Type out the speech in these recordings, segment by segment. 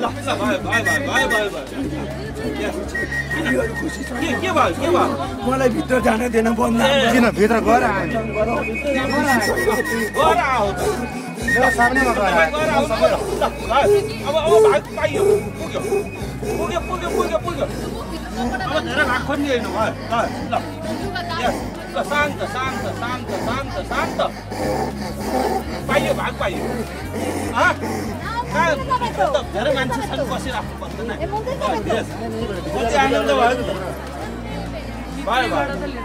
मलाई भित्र जान दिएन बन्द किन भित्र गएर अब धेरै राख्नु नि हैन ल शान्त शान्त शान्त शान्त शान्त पाइयो भाग पाइयो धेरै मान्छेसँग बसिराख्नु पर्दैन आनन्द भयो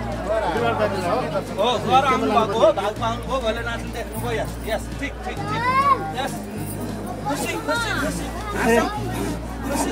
हो घर आउनुभएको हो भाग पाउनुभयो भोलि नाच्नु देख्नुभयो यस यस ठिक ठिक ठिक यस खुसी खुसी खुसी खुसी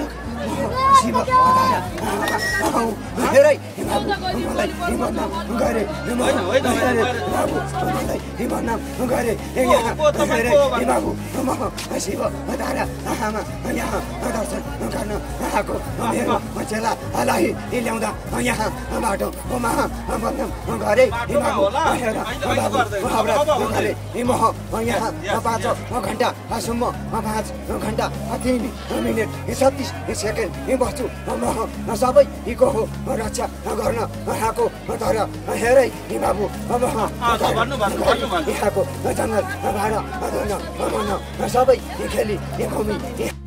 घन्टासम्म 5 घन्टा 3 मिनेट 36 सेकेन्ड बस्छु म सबैको रक्षा गर्न आएको तर हेरै बाबु यहाँको जङ्गलबाट सबै खेली घुमी